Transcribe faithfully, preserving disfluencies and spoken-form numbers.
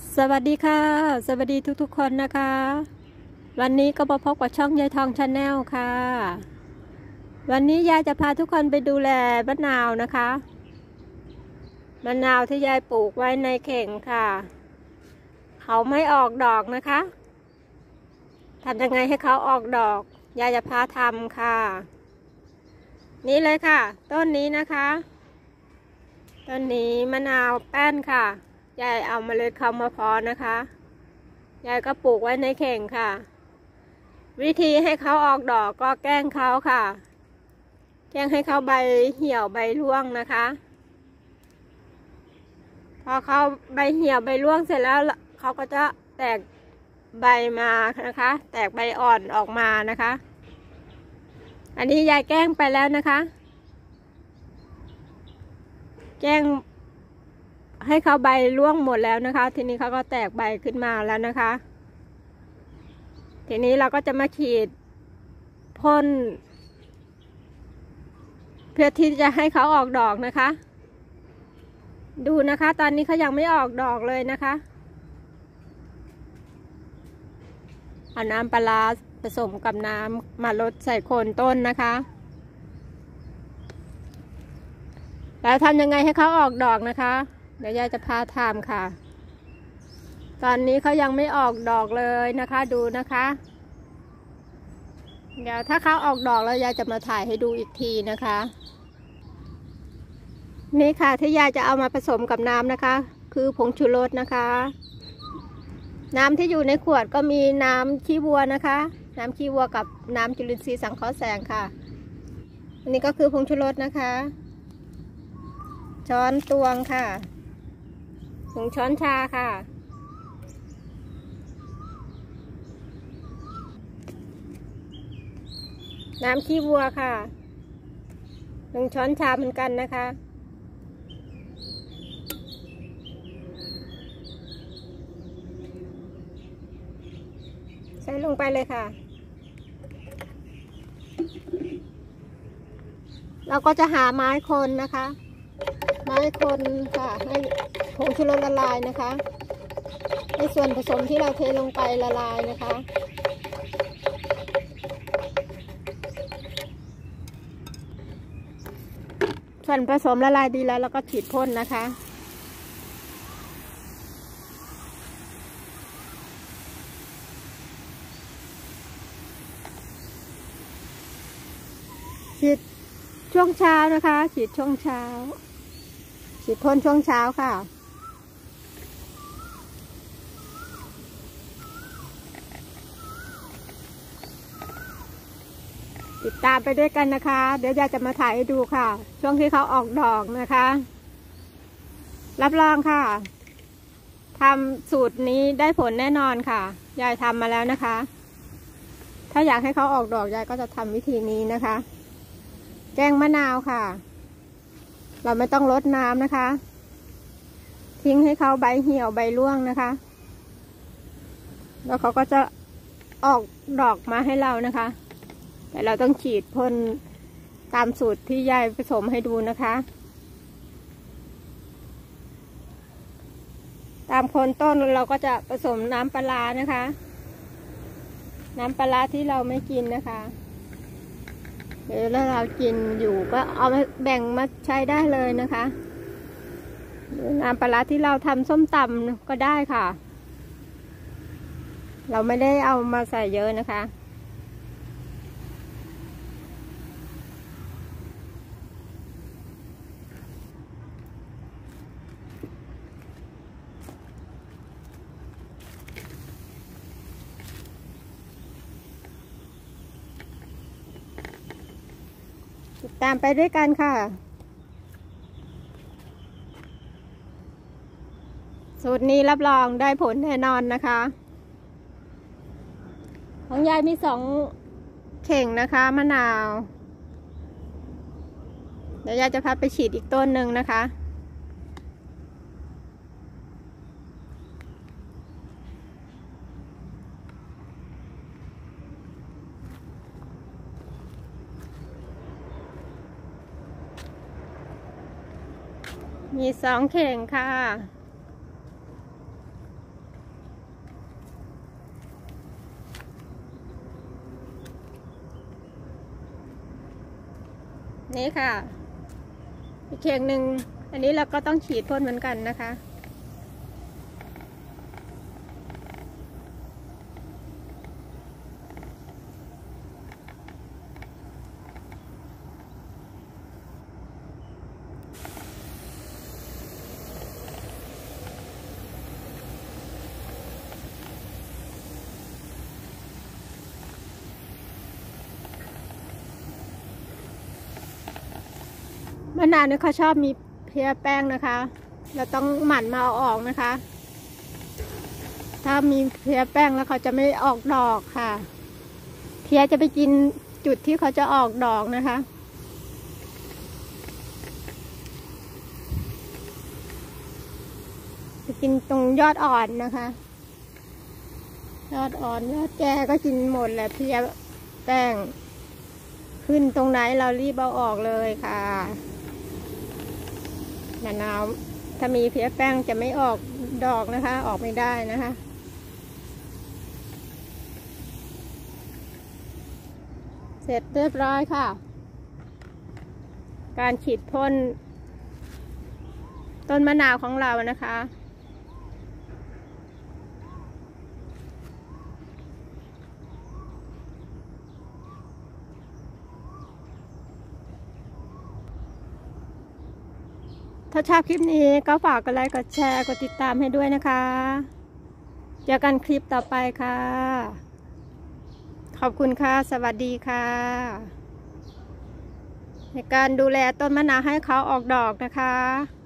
สวัสดีค่ะสวัสดีทุกๆคนนะคะวันนี้ก็มาพบกับช่องยายทองชาแนลค่ะวันนี้ยายจะพาทุกคนไปดูแลมะนาวนะคะมะนาวที่ยายปลูกไว้ในเข่งค่ะเขาไม่ออกดอกนะคะทำยังไงให้เขาออกดอกยายจะพาทำค่ะนี่เลยค่ะต้นนี้นะคะต้นนี้มะนาวแป้นค่ะยายเอาเมล็ดเขามาเพาะนะคะยายก็ปลูกไว้ในเข่งค่ะวิธีให้เขาออกดอกก็แกล้งเขาค่ะแกล้งให้เขาใบเหี่ยวใบร่วงนะคะพอเขาใบเหี่ยวใบร่วงเสร็จแล้วเขาก็จะแตกใบมานะคะแตกใบอ่อนออกมานะคะอันนี้ยายแกล้งไปแล้วนะคะแกล้งให้เขาใบร่วงหมดแล้วนะคะทีนี้เขาก็แตกใบขึ้นมาแล้วนะคะทีนี้เราก็จะมาขีดพ่นเพื่อที่จะให้เขาออกดอกนะคะดูนะคะตอนนี้เขายังไม่ออกดอกเลยนะคะเอาน้ำปลาผสมกับน้ำมาลดใส่โคนต้นนะคะแล้วทำยังไงให้เขาออกดอกนะคะเดี๋ยวยายจะพาทำค่ะตอนนี้เขายังไม่ออกดอกเลยนะคะดูนะคะเดี๋ยวถ้าเขาออกดอกแล้วยายจะมาถ่ายให้ดูอีกทีนะคะนี่ค่ะที่ยายจะเอามาผสมกับน้ำนะคะคือผงชูรสนะคะน้ำที่อยู่ในขวดก็มีน้ำขี้วัวนะคะน้ำขี้วัวกับน้ำจุลินทรีย์สังเคราะห์แสงค่ะอันนี้ก็คือผงชูรสนะคะช้อนตวงค่ะหนึ่งช้อนชาค่ะน้ำขี้วัวค่ะหนึ่งช้อนชาเหมือนกันนะคะใส่ลงไปเลยค่ะเราก็จะหาไม้คนนะคะไม้คนค่ะให้ผงชูรสละลายนะคะให้ส่วนผสมที่เราเทลงไปละลายนะคะส่วนผสมละลายดีแล้วเราก็ฉีดพ่นนะคะฉีดช่วงเช้านะคะฉีดช่วงเช้าฉีดพ่นช่วงเช้าค่ะติดตามไปด้วยกันนะคะเดี๋ยวยายจะมาถ่ายให้ดูค่ะช่วงที่เขาออกดอกนะคะรับรองค่ะทำสูตรนี้ได้ผลแน่นอนค่ะยายทำมาแล้วนะคะถ้าอยากให้เขาออกดอกยายก็จะทำวิธีนี้นะคะแกงมะนาวค่ะเราไม่ต้องรดน้ำนะคะทิ้งให้เขาใบเหี่ยวใบร่วงนะคะแล้วเขาก็จะออกดอกมาให้เรานะคะแต่เราต้องฉีดพ่นตามสูตรที่ยายผสมให้ดูนะคะตามโคนต้นเราก็จะผสมน้ำปลานะคะน้ำปลาที่เราไม่กินนะคะหรือถ้าเรากินอยู่ก็เอามาแบ่งมาใช้ได้เลยนะคะน้ำปลาที่เราทำส้มตำก็ได้ค่ะเราไม่ได้เอามาใส่เยอะนะคะติดตามไปด้วยกันค่ะสูตรนี้รับรองได้ผลแน่นอนนะคะของยายมีสองเข่งนะคะมะนาวเดี๋ยวยายจะพาไปฉีดอีกต้นหนึ่งนะคะมีสองเข่งค่ะนี่ค่ะอีกเข่งหนึ่งอันนี้เราก็ต้องฉีดพ่นเหมือนกันนะคะมะนาวเนี่ยเขาชอบมีเพี้ยแป้งนะคะเราต้องหมั่นมาเอาออกนะคะถ้ามีเพี้ยแป้งแล้วเขาจะไม่ออกดอกค่ะเพี้ยจะไปกินจุดที่เขาจะออกดอกนะคะจะกินตรงยอดอ่อนนะคะยอดอ่อนยอดแก่ก็กินหมดแหละเพี้ยแป้งขึ้นตรงไหนเรารีบเอาออกเลยค่ะมะนาวถ้ามีเพี้ยแป้งจะไม่ออกดอกนะคะออกไม่ได้นะคะเสร็จเรียบร้อยค่ะการฉีดพ่นต้นมะนาวของเรานะคะถ้าชอบคลิปนี้ก็ฝากกดไลค์กดแชร์กดติดตามให้ด้วยนะคะเจอกันคลิปต่อไปค่ะขอบคุณค่ะสวัสดีค่ะในการดูแลต้นมะนาวให้เขาออกดอกนะคะ